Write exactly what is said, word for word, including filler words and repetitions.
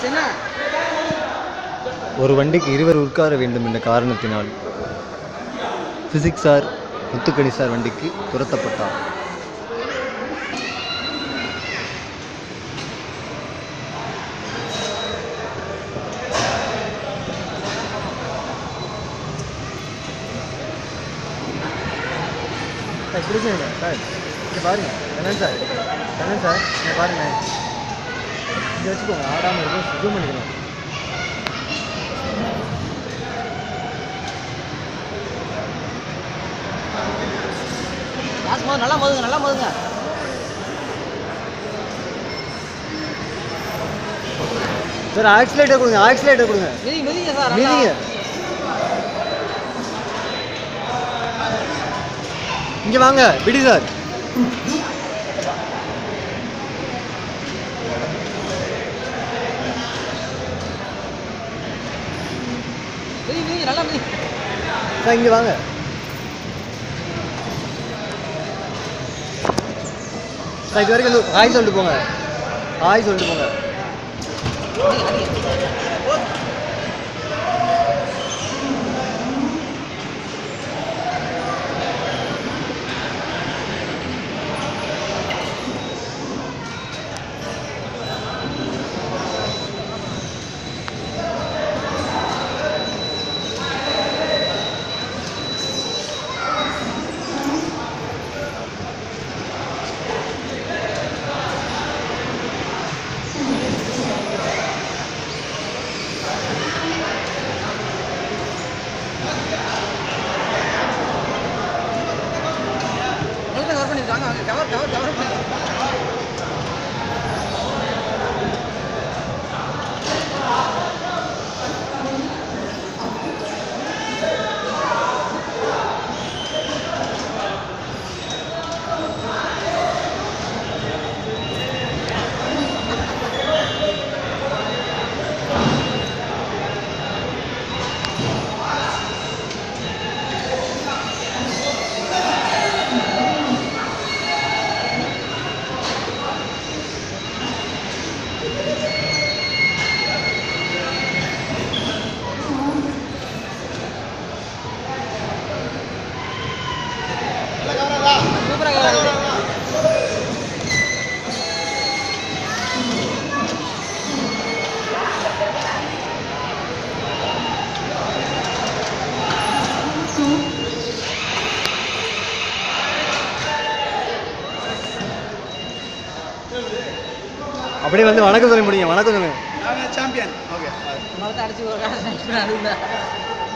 ஒரு வண்டிக்கு இருவர் உட்கார வேண்டும் என்ற காரணத்தினால் பிசிக்ஸ் சார் முத்துக்கணி சார் வண்டிக்கு துரத்தப்பட்டார். சார் கொடுங்க சார், இங்கே பாருங்க கண்ணன் சார், கண்ணன் சார் இங்கே பாருங்க, இங்கே வச்சுக்கோங்க, ஆடாமல் இருக்கும், ஜூம் பண்ணிக்கணும். நல்லா மோதுங்க, நல்லா மோதுங்க. சார் ஆக்சிலேட்டர் கொடுங்க, ஆக்சிலேட்டர் கொடுங்க. மிதிங்க சார், மிதிங்க. இங்க வாங்க விடி சார். சார் இங்க வாங்க. சார் இது வரைக்கும் ஹாய் சொல்லிட்டு போங்க, ஹாய் சொல்லிட்டு போங்க. கவர் கவர் கவர் பண்ணி அப்படியே வந்து வணக்கம் சொல்ல முடியும். வணக்கம் சொல்லுங்க. சாம்பியன். ஓகே. மரத்தை அடிச்சு ஒரு